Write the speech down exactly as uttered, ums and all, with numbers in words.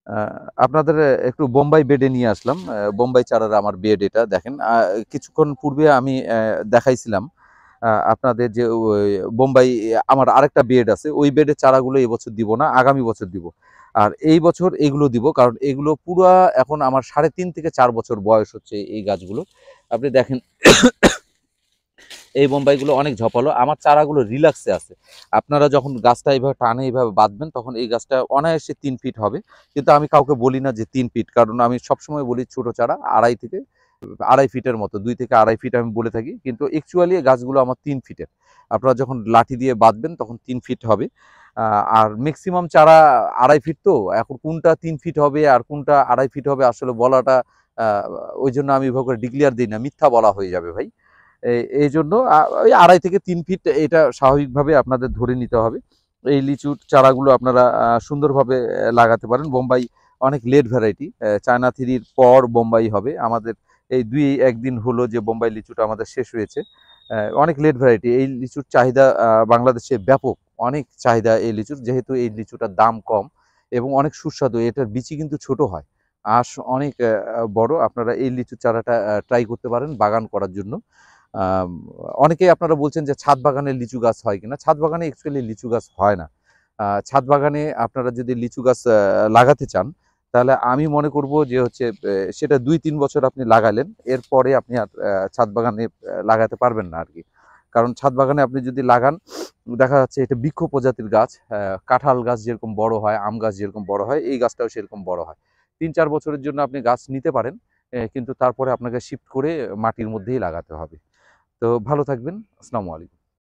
আ আপনাদের একটু বোম্বাই বেডে নিয়ে আসলাম। আ বোম্বাই চারার আমার বেড এটা দেখেন। আ কিছুক্ষণ পূর্বে আমি অ্যা দেখাইছিলাম আ আপনাদের যে ওই বোম্বাই আমার আরেকটা বেড আছে। ওই বেডের চারাগুলো এবছর দিব না, আগামী বছর দিব। আর এই বছর এগুলো দিব। কারণ এগুলো পুরা এখন আমার সাড়ে তিন থেকে চার বছর বয়স হচ্ছে এই গাছগুলো। আপনি দেখেন এই বোম্বাইগুলো অনেক ঝপালো। আমার চারাগুলো রিল্যাক্সে আছে। আপনারা যখন গাছটা এইভাবে টানে এইভাবে বাঁধবেন তখন এই গাছটা অনায়াসে তিন ফিট হবে। কিন্তু আমি কাউকে বলি না যে তিন ফিট। কারণ আমি সবসময় বলি ছোট চারা আড়াই থেকে আড়াই ফিটের মতো দুই থেকে আড়াই ফিট আমি বলে থাকি। কিন্তু অ্যাকচুয়ালি গাছগুলো আমার তিন ফিটের। আপনারা যখন লাঠি দিয়ে বাঁধবেন তখন তিন ফিট হবে। আ আর মেক্সিমাম চারা আড়াই ফিট তো। এখন কোনটা তিন ফিট হবে আর কোনটা আড়াই ফিট হবে আসলে বলাটা আ ওইজন্য আমি এভাবে করে ডিক্লেয়ার দেই না। মিথ্যা বলা হয়ে যাবে ভাই। এই এইজন্য আ ওই আড়াই থেকে তিন ফিট এটা স্বাভাবিকভাবে আপনাদের ধরে নিতে হবে। এই লিচুর চারাগুলো আপনারা আ সুন্দরভাবে অ্যা লাগাতে পারেন। বোম্বাই অনেক লেট ভ্যারাইটি। অ্যা চায়না থ্রি র পর বোম্বাই হবে। আমাদের এই দুই এক দিন হলো যে বোম্বাই লিচুটা আমাদের শেষ হয়েছে। অ্যা অনেক লেট ভ্যারাইটি। এই লিচুর চাহিদা আ বাংলাদেশে ব্যাপক। অনেক চাহিদা এই লিচুর। যেহেতু এই লিচুটার দাম কম এবং অনেক সুস্বাদু। এটার বিচি কিন্তু ছোট হয়। আঁশ অনেক অ্যা বড়। আপনারা এই লিচুর চারাটা আ ট্রাই করতে পারেন বাগান করার জন্য। আম অনেকেই আপনারা বলছেন যে ছাদ বাগানে লিচু গাছ হয় কিনা? ছাদ বাগানে অ্যাকচুয়ালি লিচু গাছ হয় না। আ ছাদ বাগানে আপনারা যদি লিচু গাছ আ লাগাতে চান, তাহলে আমি মনে করব যে হচ্ছে এ সেটা দুই তিন বছর আপনি লাগালেন। এরপরে আপনি আর আ ছাদ বাগানে আ লাগাতে পারবেন না আরকি। কারণ ছাদ বাগানে আপনি যদি লাগান, দেখা যাচ্ছে এটা বৃক্ষ প্রজাতির গাছ। অ্যা কাঁঠাল গাছ যেরকম বড় হয়, আম গাছ যেরকম বড় হয়, এই গাছটাও সেরকম বড় হয়। তিন চার বছরের জন্য আপনি গাছ নিতে পারেন। এ কিন্তু তারপরে আপনাকে শিফট করে মাটির মধ্যেই লাগাতে হবে। তো ভালো থাকবেন। আসসালামু আলাইকুম।